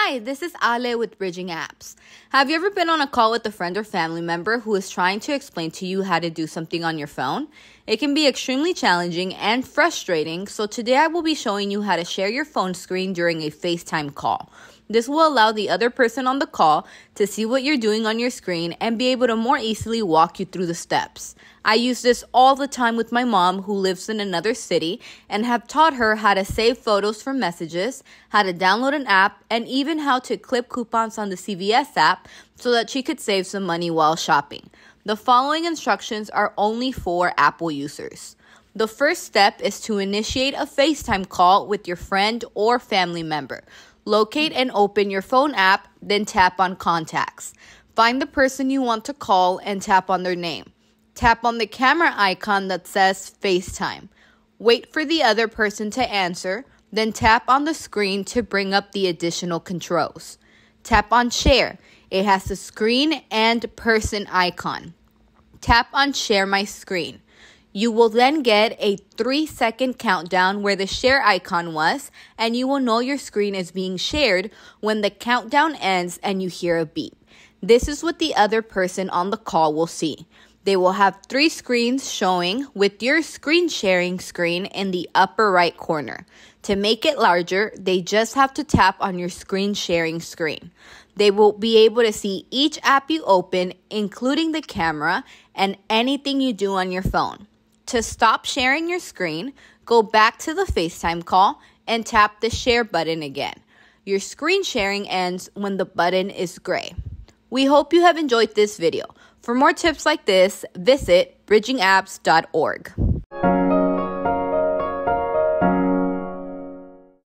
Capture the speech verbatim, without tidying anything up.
Hi, this is Ale with BridgingApps. Have you ever been on a call with a friend or family member who is trying to explain to you how to do something on your phone? It can be extremely challenging and frustrating, so today I will be showing you how to share your phone screen during a FaceTime call. This will allow the other person on the call to see what you're doing on your screen and be able to more easily walk you through the steps. I use this all the time with my mom who lives in another city and have taught her how to save photos from messages, how to download an app, and even how to clip coupons on the C V S app so that she could save some money while shopping. The following instructions are only for Apple users. The first step is to initiate a FaceTime call with your friend or family member. Locate and open your phone app, then tap on Contacts. Find the person you want to call and tap on their name. Tap on the camera icon that says FaceTime. Wait for the other person to answer, then tap on the screen to bring up the additional controls. Tap on Share. It has the screen and person icon. Tap on Share My Screen. You will then get a three second countdown where the share icon was, and you will know your screen is being shared when the countdown ends and you hear a beep. This is what the other person on the call will see. They will have three screens showing with your screen sharing screen in the upper right corner. To make it larger, they just have to tap on your screen sharing screen. They will be able to see each app you open, including the camera and anything you do on your phone. To stop sharing your screen, go back to the FaceTime call and tap the share button again. Your screen sharing ends when the button is gray. We hope you have enjoyed this video. For more tips like this, visit bridging apps dot org.